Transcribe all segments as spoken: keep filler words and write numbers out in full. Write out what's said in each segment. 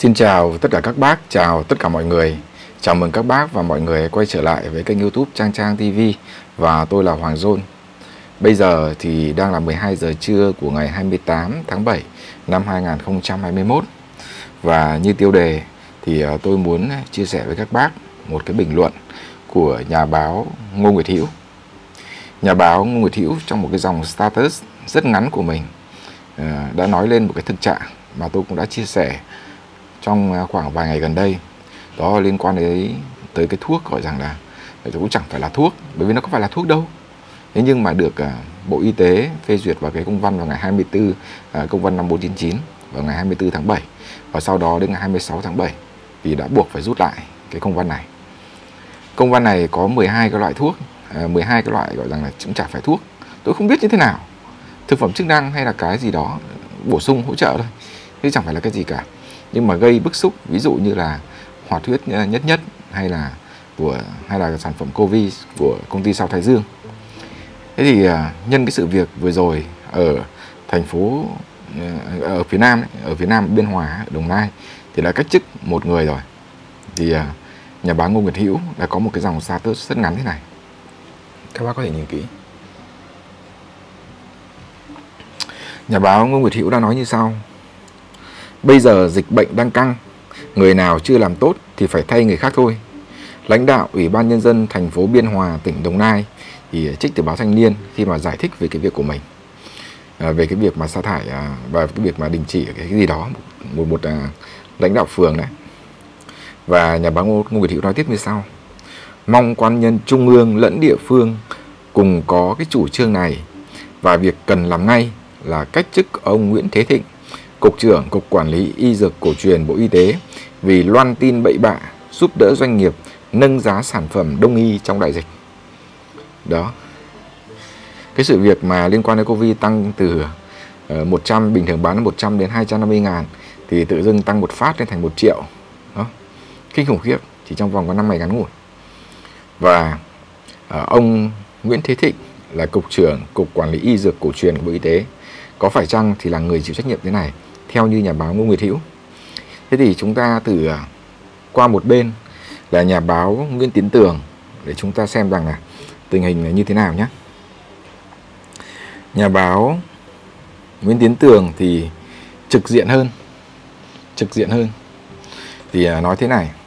Xin chào tất cả các bác, chào tất cả mọi người. Chào mừng các bác và mọi người quay trở lại với kênh YouTube Trang Trang ti vi. Và tôi là Hoàng John. Bây giờ thì đang là mười hai giờ trưa của ngày hai mươi tám tháng bảy năm hai nghìn không trăm hai mươi mốt. Và như tiêu đề thì tôi muốn chia sẻ với các bác một cái bình luận của nhà báo Ngô Nguyệt Hữu. Nhà báo Ngô Nguyệt Hữu trong một cái dòng status rất ngắn của mình đã nói lên một cái thực trạng mà tôi cũng đã chia sẻ trong khoảng vài ngày gần đây. Đó liên quan đến tới cái thuốc gọi rằng là cũng chẳng phải là thuốc, bởi vì nó có phải là thuốc đâu. Thế nhưng mà được Bộ Y tế phê duyệt vào cái công văn vào ngày hai mươi tư, công văn năm bốn chín chín vào ngày hai mươi tư tháng bảy, và sau đó đến ngày hai mươi sáu tháng bảy thì đã buộc phải rút lại cái công văn này. Công văn này có mười hai cái loại thuốc, mười hai cái loại gọi rằng là cũng chả phải thuốc. Tôi không biết như thế nào, thực phẩm chức năng hay là cái gì đó bổ sung hỗ trợ thôi, chứ chẳng phải là cái gì cả. Nhưng mà gây bức xúc, ví dụ như là hoạt huyết nhất nhất hay là của hay là sản phẩm Covid của công ty Sao Thái Dương. Thế thì nhân cái sự việc vừa rồi ở thành phố ở phía Nam ở phía Nam Biên Hòa, Đồng Nai thì đã cách chức một người rồi. Thì nhà báo Ngô Nguyệt Hữu đã có một cái dòng status rất ngắn thế này. Các bác có thể nhìn kỹ. Nhà báo Ngô Nguyệt Hữu đã nói như sau: bây giờ dịch bệnh đang căng, người nào chưa làm tốt thì phải thay người khác thôi. Lãnh đạo Ủy ban Nhân dân thành phố Biên Hòa, tỉnh Đồng Nai thì trích từ báo Thanh Niên khi mà giải thích về cái việc của mình, à, về cái việc mà sa thải à, và cái việc mà đình chỉ cái gì đó một một à, lãnh đạo phường đấy. Và nhà báo Ngô, Ngô Nguyệt Hữu nói tiếp như sau: mong quan nhân trung ương lẫn địa phương cùng có cái chủ trương này, và việc cần làm ngay là cách chức ông Nguyễn Thế Thịnh, Cục trưởng Cục Quản lý Y Dược Cổ truyền Bộ Y tế, vì loan tin bậy bạ giúp đỡ doanh nghiệp nâng giá sản phẩm đông y trong đại dịch. Đó. Cái sự việc mà liên quan đến Covid tăng từ một trăm, bình thường bán một trăm đến hai trăm năm mươi ngàn, thì tự dưng tăng một phát lên thành một triệu. Đó. Kinh khủng khiếp, chỉ trong vòng có năm ngày ngắn ngủi. Và ông Nguyễn Thế Thịnh là Cục trưởng Cục Quản lý Y Dược Cổ truyền của Bộ Y tế, có phải chăng thì là người chịu trách nhiệm thế này, theo như nhà báo Ngô Nguyệt Hữu. Thế thì chúng ta từ qua một bên là nhà báo Nguyễn Tiến Tường để chúng ta xem rằng là tình hình là như thế nào nhé. Nhà báo Nguyễn Tiến Tường thì trực diện hơn, trực diện hơn thì nói thế này: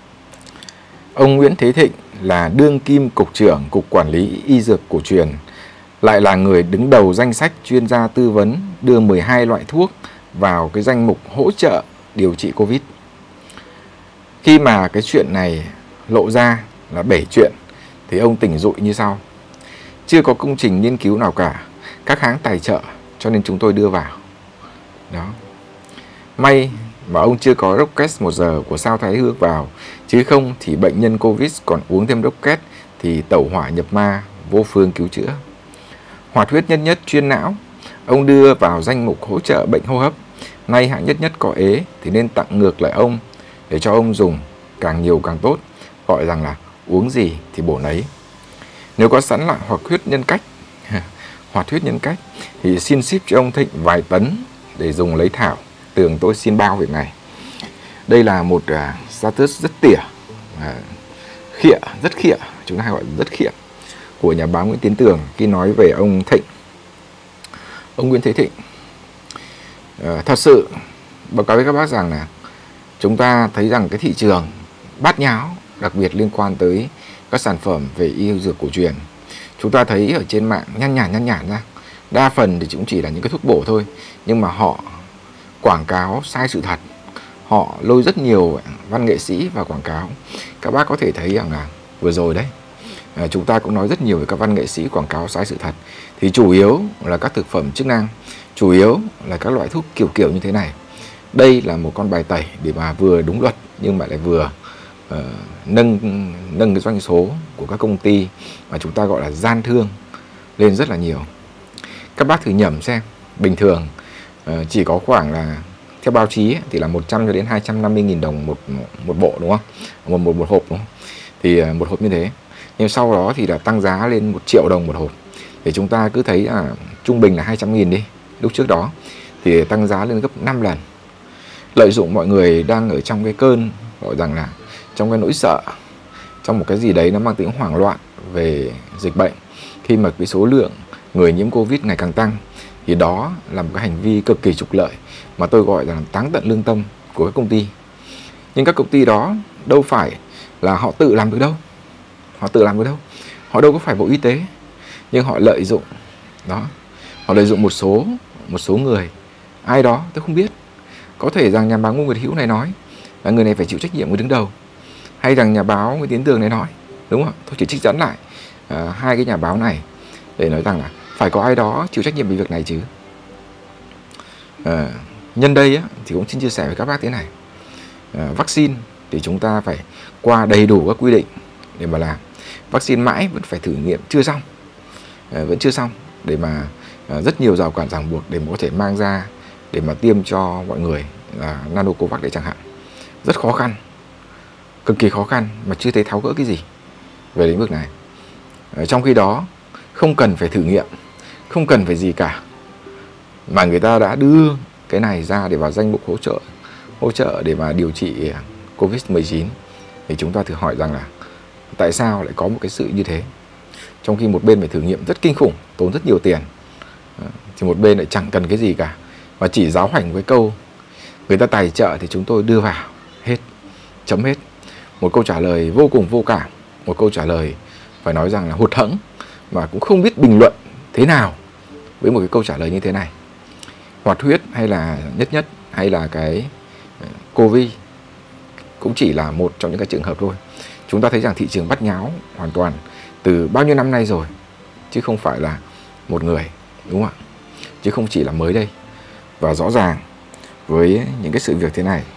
ông Nguyễn Thế Thịnh là đương kim Cục trưởng Cục Quản lý Y Dược Cổ truyền, lại là người đứng đầu danh sách chuyên gia tư vấn đưa mười hai loại thuốc vào cái danh mục hỗ trợ điều trị Covid. Khi mà cái chuyện này lộ ra là bể chuyện thì ông tỉnh dụi như sau: chưa có công trình nghiên cứu nào cả, các hãng tài trợ cho nên chúng tôi đưa vào. Đó. May mà ông chưa có rocket một giờ của Sao Thái Dương vào, chứ không thì bệnh nhân Covid còn uống thêm rocket thì tẩu hỏa nhập ma, vô phương cứu chữa. Hoạt huyết nhất nhất chuyên não, ông đưa vào danh mục hỗ trợ bệnh hô hấp. Nay hạng nhất nhất có ế thì nên tặng ngược lại ông để cho ông dùng càng nhiều càng tốt, gọi rằng là uống gì thì bổ nấy. Nếu có sẵn lại hoạt huyết nhân cách hoạt huyết nhân cách thì xin ship cho ông Thịnh vài tấn để dùng lấy thảo, tưởng tôi xin bao việc này. Đây là một uh, status rất tỉa, uh, khịa, rất khịa, chúng ta hay gọi rất khịa của nhà báo Nguyễn Tiến Tường khi nói về ông Thịnh, ông Nguyễn Thế Thịnh. Uh, thật sự báo cáo với các bác rằng là chúng ta thấy rằng cái thị trường bát nháo, đặc biệt liên quan tới các sản phẩm về y dược cổ truyền, chúng ta thấy ở trên mạng nhăn nhản nhăn nhản ra, đa phần thì cũng chỉ là những cái thuốc bổ thôi, nhưng mà họ quảng cáo sai sự thật, họ lôi rất nhiều văn nghệ sĩ vào quảng cáo. Các bác có thể thấy rằng là vừa rồi đấy, à, chúng ta cũng nói rất nhiều về các văn nghệ sĩ quảng cáo sai sự thật, thì chủ yếu là các thực phẩm chức năng, chủ yếu là các loại thuốc kiểu kiểu như thế này. Đây là một con bài tẩy để mà vừa đúng luật nhưng mà lại vừa uh, nâng nâng cái doanh số của các công ty mà chúng ta gọi là gian thương lên rất là nhiều. Các bác thử nhẩm xem, bình thường uh, chỉ có khoảng là theo báo chí ấy, thì là một trăm cho đến hai trăm năm mươi nghìn đồng một một bộ, đúng không? Một một một hộp, đúng không? Thì uh, một hộp như thế. Nhưng sau đó thì là tăng giá lên một triệu đồng một hộp. Thì chúng ta cứ thấy là trung bình là hai trăm nghìn đi, lúc trước đó thì tăng giá lên gấp năm lần. lợi dụng mọi người đang ở trong cái cơn gọi rằng là trong cái nỗi sợ, trong một cái gì đấy nó mang tính hoảng loạn về dịch bệnh, khi mà cái số lượng người nhiễm Covid ngày càng tăng, thì đó là một cái hành vi cực kỳ trục lợi mà tôi gọi là táng tận lương tâm của các công ty. Nhưng các công ty đó đâu phải là họ tự làm được đâu, họ tự làm được đâu, họ đâu có phải Bộ Y tế, nhưng họ lợi dụng đó, họ lợi dụng một số một số người, ai đó tôi không biết. Có thể rằng nhà báo Ngô Nguyệt Hữu này nói là người này phải chịu trách nhiệm, người đứng đầu, hay rằng nhà báo Nguyễn Tiến Tường này nói, đúng không? Tôi chỉ trích dẫn lại à, hai cái nhà báo này để nói rằng là phải có ai đó chịu trách nhiệm về việc này chứ. À, nhân đây á, thì cũng xin chia sẻ với các bác thế này, à, vaccine thì chúng ta phải qua đầy đủ các quy định để mà làm. Vaccine mãi vẫn phải thử nghiệm chưa xong, à, vẫn chưa xong để mà à, rất nhiều rào cản ràng buộc để mà có thể mang ra để mà tiêm cho mọi người là Nanocovax đấy chẳng hạn. Rất khó khăn, cực kỳ khó khăn mà chưa thấy tháo gỡ cái gì về lĩnh vực này. À, trong khi đó không cần phải thử nghiệm, không cần phải gì cả, mà người ta đã đưa cái này ra để vào danh mục hỗ trợ hỗ trợ để mà điều trị Covid mười chín. Thì chúng ta thử hỏi rằng là tại sao lại có một cái sự như thế, trong khi một bên phải thử nghiệm rất kinh khủng, tốn rất nhiều tiền, thì một bên lại chẳng cần cái gì cả, và chỉ giáo hành với câu người ta tài trợ thì chúng tôi đưa vào, hết, chấm hết. Một câu trả lời vô cùng vô cảm, một câu trả lời phải nói rằng là hụt hẫng, mà cũng không biết bình luận thế nào với một cái câu trả lời như thế này. Hoạt huyết hay là nhất nhất hay là cái Covid cũng chỉ là một trong những cái trường hợp thôi. Chúng ta thấy rằng thị trường bắt nháo hoàn toàn từ bao nhiêu năm nay rồi, chứ không phải là một người, đúng không ạ? Chứ không chỉ là mới đây. Và rõ ràng với những cái sự việc thế này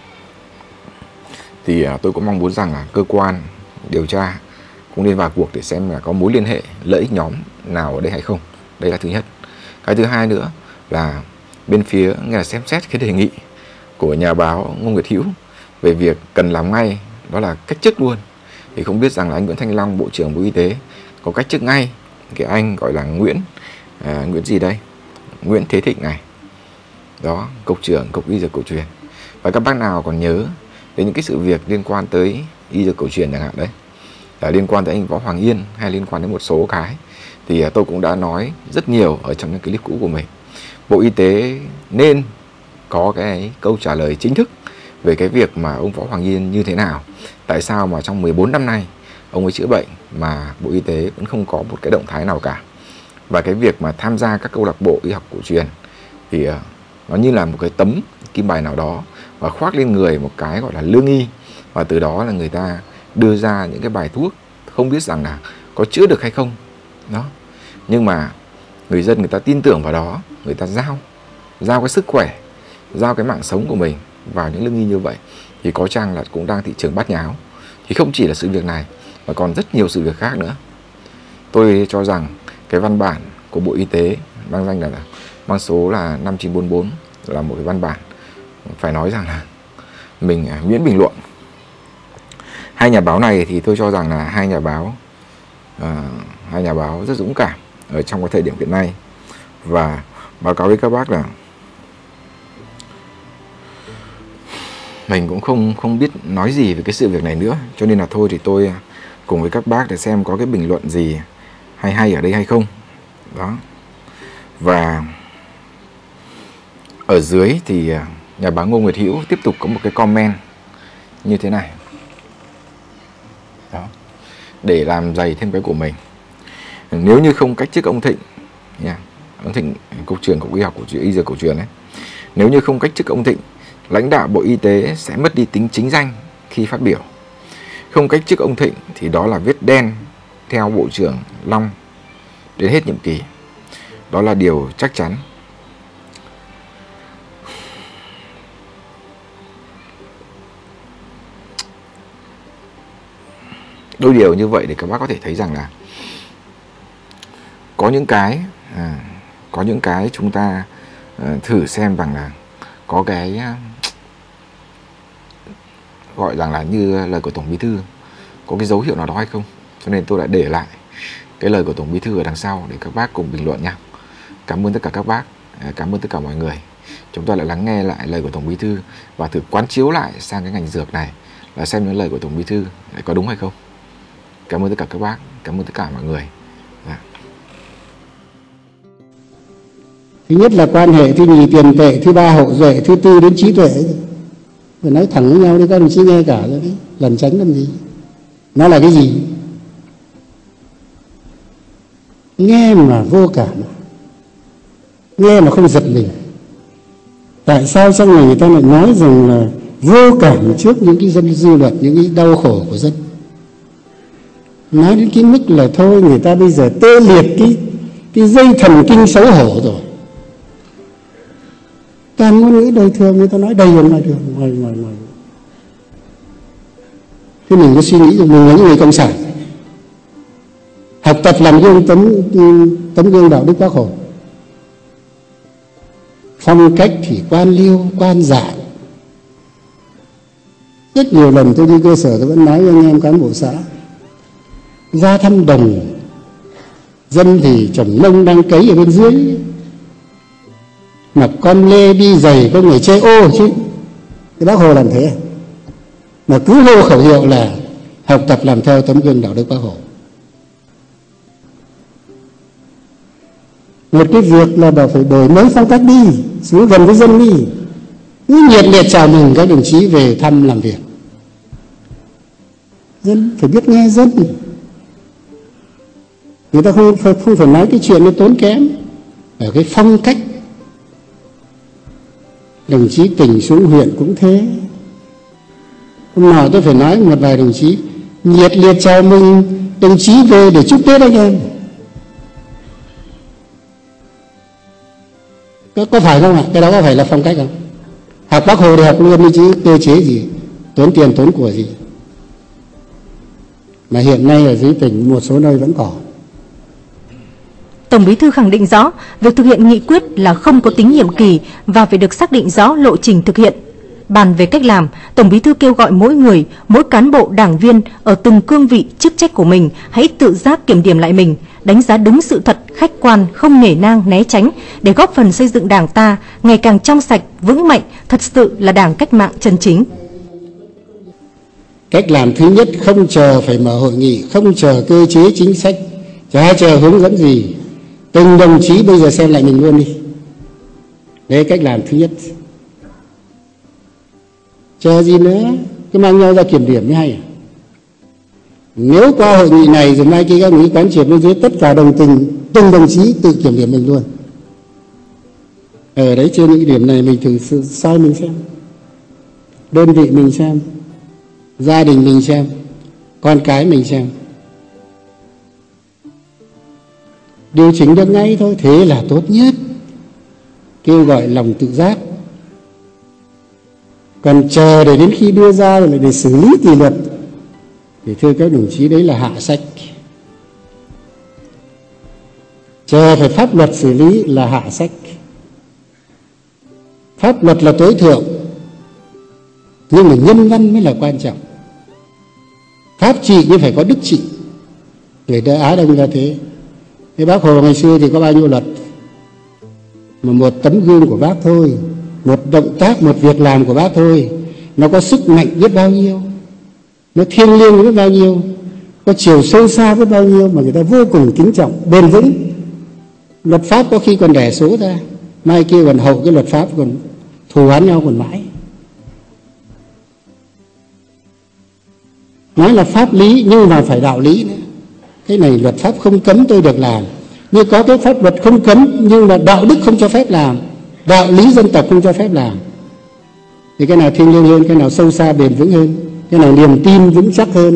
thì tôi cũng mong muốn rằng là cơ quan điều tra cũng nên vào cuộc để xem là có mối liên hệ lợi ích nhóm nào ở đây hay không. Đây là thứ nhất. Cái thứ hai nữa là bên phía nghe là xem xét cái đề nghị của nhà báo Ngô Nguyệt Hữu về việc cần làm ngay, đó là cách chức luôn. Thì không biết rằng là anh Nguyễn Thanh Long, Bộ trưởng Bộ Y tế có cách chức ngay cái anh gọi là Nguyễn à, Nguyễn gì đây? Nguyễn Thế Thịnh này. Đó, cục trưởng Cục Y Dược Cổ truyền. Và các bác nào còn nhớ đến những cái sự việc liên quan tới y dược cổ truyền chẳng hạn đấy, là liên quan tới anh Võ Hoàng Yên hay liên quan đến một số cái, thì tôi cũng đã nói rất nhiều ở trong những clip cũ của mình. Bộ Y tế nên có cái câu trả lời chính thức về cái việc mà ông Võ Hoàng Yên như thế nào, tại sao mà trong mười bốn năm nay ông ấy chữa bệnh mà Bộ Y tế vẫn không có một cái động thái nào cả. Và cái việc mà tham gia các câu lạc bộ y học cổ truyền thì nó như là một cái tấm kim bài nào đó và khoác lên người một cái gọi là lương y, và từ đó là người ta đưa ra những cái bài thuốc không biết rằng là có chữa được hay không đó, nhưng mà người dân người ta tin tưởng vào đó, người ta giao giao cái sức khỏe, giao cái mạng sống của mình vào những lương y như vậy, thì có chăng là cũng đang thị trường bát nháo. Thì không chỉ là sự việc này mà còn rất nhiều sự việc khác nữa. Tôi cho rằng cái văn bản của Bộ Y tế mang danh là mang số là năm chín bốn bốn là một cái văn bản phải nói rằng là mình miễn bình luận. Hai nhà báo này thì tôi cho rằng là hai nhà báo à, hai nhà báo rất dũng cảm ở trong cái thời điểm hiện nay, và báo cáo với các bác là mình cũng không không biết nói gì về cái sự việc này nữa, cho nên là thôi thì tôi cùng với các bác để xem có cái bình luận gì hay hay ở đây hay không đó. Và ở dưới thì nhà báo Ngô Nguyệt Hữu tiếp tục có một cái comment như thế này đó, để làm dày thêm cái của mình. Nếu như không cách chức ông Thịnh nha, ông Thịnh cục trưởng Cục Y học của Y dược cổ truyền ấy, nếu như không cách chức ông Thịnh, lãnh đạo Bộ Y tế sẽ mất đi tính chính danh khi phát biểu. Không cách chức ông Thịnh thì đó là vết đen theo Bộ trưởng Long đến hết nhiệm kỳ. Đó là điều chắc chắn. Đôi điều như vậy để các bác có thể thấy rằng là có những cái à, có những cái chúng ta à, thử xem rằng là có cái à, gọi rằng là như lời của Tổng Bí thư có cái dấu hiệu nào đó hay không. Cho nên tôi đã để lại cái lời của Tổng Bí thư ở đằng sau để các bác cùng bình luận nha. Cảm ơn tất cả các bác, cảm ơn tất cả mọi người. chúng ta lại lắng nghe lại lời của Tổng Bí thư và thử quán chiếu lại sang cái ngành dược này, là xem những lời của Tổng Bí thư lại có đúng hay không. Cảm ơn tất cả các bác, cảm ơn tất cả mọi người. Dạ. Thứ nhất là quan hệ, thứ nhì tiền tệ, thứ ba hậu duệ, thứ tư đến trí tuệ. Phải nói thẳng với nhau đi, các đồng chí nghe cả rồi đấy, lần tránh làm gì. Nó là cái gì? Nghe mà vô cảm, nghe mà không giật mình. Tại sao trong này người ta lại nói rằng là vô cảm trước những cái dân dư luận, những cái đau khổ của dân? Nói đến cái mức là thôi người ta bây giờ tê liệt cái cái dây thần kinh xấu hổ rồi. Toàn ngôn ngữ đời thường người ta nói đầy ở ngoài đường, ngoài ngoài ngoài. Thế mình có suy nghĩ rằng mình là những người cộng sản, học tập làm gương tấm tấm gương đạo đức Bác Hồ, phong cách thì quan liêu quan dạng. Rất nhiều lần tôi đi cơ sở tôi vẫn nói với anh em cán bộ xã, ra thăm đồng, dân thì trồng nông đang cấy ở bên dưới, mặc con lê đi giày có người chê ô chứ. Cái Bác Hồ làm thế mà cứ hô khẩu hiệu là học tập làm theo tấm gương đạo đức Bác Hồ. Một cái việc là bảo phải đổi mới phong cách đi, xuống gần với dân đi, cứ nhiệt liệt chào mừng các đồng chí về thăm làm việc. Dân phải biết nghe dân, người ta không, không phải nói cái chuyện nó tốn kém ở cái phong cách. Đồng chí tỉnh xuống huyện cũng thế. Hôm nào tôi phải nói một vài đồng chí nhiệt liệt chào mừng đồng chí về để chúc Tết anh em. Có, có phải không ạ? Cái đó có phải là phong cách không? Học Bác Hồ thì học luôn đi chứ cơ chế gì, tốn tiền tốn của gì. Mà hiện nay ở dưới tỉnh một số nơi vẫn có. Tổng Bí thư khẳng định rõ, việc thực hiện nghị quyết là không có tính nhiệm kỳ và phải được xác định rõ lộ trình thực hiện. Bàn về cách làm, Tổng Bí thư kêu gọi mỗi người, mỗi cán bộ đảng viên ở từng cương vị chức trách của mình hãy tự giác kiểm điểm lại mình, đánh giá đúng sự thật, khách quan, không nể nang, né tránh để góp phần xây dựng Đảng ta ngày càng trong sạch, vững mạnh, thật sự là Đảng cách mạng chân chính. Cách làm thứ nhất, không chờ phải mở hội nghị, không chờ cơ chế chính sách, chả chờ hướng dẫn gì. Từng đồng chí bây giờ xem lại mình luôn đi. Đấy cách làm thứ nhất. Chờ gì nữa, cứ mang nhau ra kiểm điểm mới hay à? Nếu qua hội nghị này rồi mai kia các đồng chí quán triệt bên dưới tất cả đồng tình, từng đồng chí tự kiểm điểm mình luôn. Ở đấy trên những điểm này mình thử sự soi mình xem, đơn vị mình xem, gia đình mình xem, con cái mình xem, điều chỉnh được ngay thôi, thế là tốt nhất. Kêu gọi lòng tự giác. Còn chờ để đến khi đưa ra rồi để xử lý kỷ luật thì thưa các đồng chí đấy là hạ sách. Chờ phải pháp luật xử lý là hạ sách. Pháp luật là tối thượng, nhưng mà nhân văn mới là quan trọng. Pháp trị nhưng phải có đức trị. Người ta Á Đông là thế. Cái Bác Hồ ngày xưa thì có bao nhiêu luật, mà một tấm gương của Bác thôi, một động tác, một việc làm của Bác thôi, nó có sức mạnh biết bao nhiêu, nó thiêng liêng biết bao nhiêu, có chiều sâu xa biết bao nhiêu mà người ta vô cùng kính trọng, bền vững. Luật pháp có khi còn đẻ số ra, mai kia còn hậu cái luật pháp còn thù oán nhau còn mãi. Nói là pháp lý nhưng mà phải đạo lý nữa. Cái này luật pháp không cấm tôi được làm, nhưng có cái pháp luật không cấm nhưng mà đạo đức không cho phép làm, đạo lý dân tộc không cho phép làm. Thì cái nào thiêng liêng hơn, cái nào sâu xa bền vững hơn, cái nào niềm tin vững chắc hơn.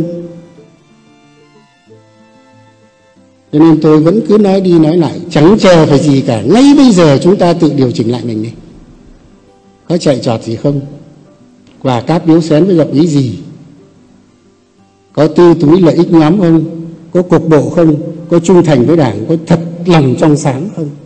Cho nên tôi vẫn cứ nói đi nói lại, chẳng chờ phải gì cả, ngay bây giờ chúng ta tự điều chỉnh lại mình đi. Có chạy trọt gì không? Quà cáp biếu xén với gặp ý gì? Có tư túi lợi ích nhóm không? Có cục bộ không? Có trung thành với Đảng? Có thật lòng trong sáng không?